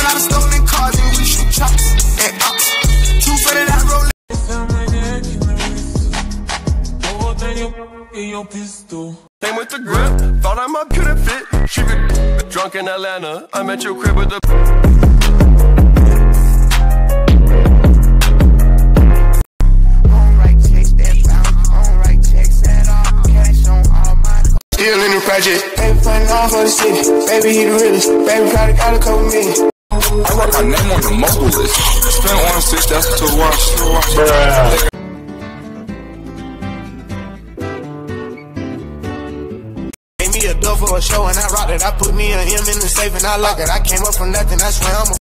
lot of stolen cars and we shoot chops and ops. Two for that roll. Came with the grip, thought I might couldn't fit. She be drunk in Atlanta. I'm at your crib with the. Still in the project. Baby fighting all for the city. Baby he the realest. Baby probably got a couple million. I wrote my name on the mobile list. Spent 1.6, that's to watch. Gave me a door for a show and I rocked it. I put me a M in the safe and I lock it. I came up from nothing, I swear I'm a